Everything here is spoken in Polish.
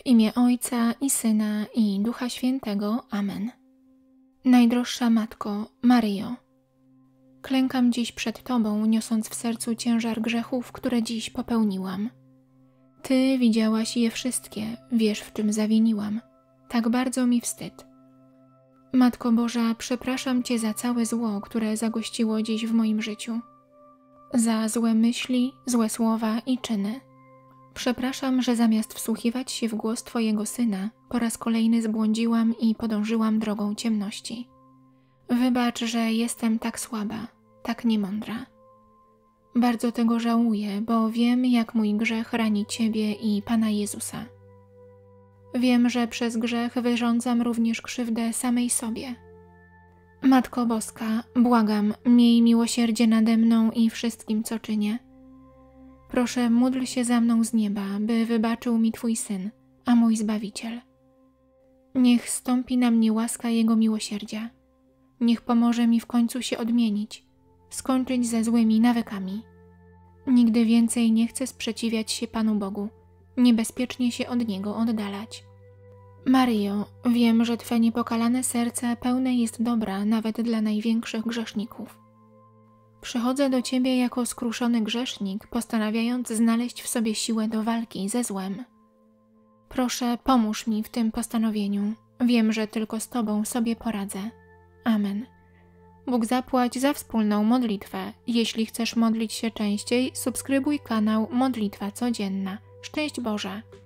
W imię Ojca i Syna i Ducha Świętego. Amen. Najdroższa Matko, Maryjo, klękam dziś przed Tobą, niosąc w sercu ciężar grzechów, które dziś popełniłam. Ty widziałaś je wszystkie, wiesz, w czym zawiniłam. Tak bardzo mi wstyd. Matko Boża, przepraszam Cię za całe zło, które zagościło dziś w moim życiu. Za złe myśli, złe słowa i czyny. Przepraszam, że zamiast wsłuchiwać się w głos Twojego Syna, po raz kolejny zbłądziłam i podążyłam drogą ciemności. Wybacz, że jestem tak słaba, tak niemądra. Bardzo tego żałuję, bo wiem, jak mój grzech rani Ciebie i Pana Jezusa. Wiem, że przez grzech wyrządzam również krzywdę samej sobie. Matko Boska, błagam, miej miłosierdzie nade mną i wszystkim, co czynię. Proszę, módl się za mną z nieba, by wybaczył mi Twój Syn, a mój Zbawiciel. Niech stąpi na mnie łaska Jego miłosierdzia. Niech pomoże mi w końcu się odmienić, skończyć ze złymi nawykami. Nigdy więcej nie chcę sprzeciwiać się Panu Bogu, niebezpiecznie się od Niego oddalać. Maryjo, wiem, że Twe niepokalane serce pełne jest dobra nawet dla największych grzeszników. Przychodzę do Ciebie jako skruszony grzesznik, postanawiając znaleźć w sobie siłę do walki ze złem. Proszę, pomóż mi w tym postanowieniu. Wiem, że tylko z Tobą sobie poradzę. Amen. Bóg zapłać za wspólną modlitwę. Jeśli chcesz modlić się częściej, subskrybuj kanał Modlitwa Codzienna. Szczęść Boże!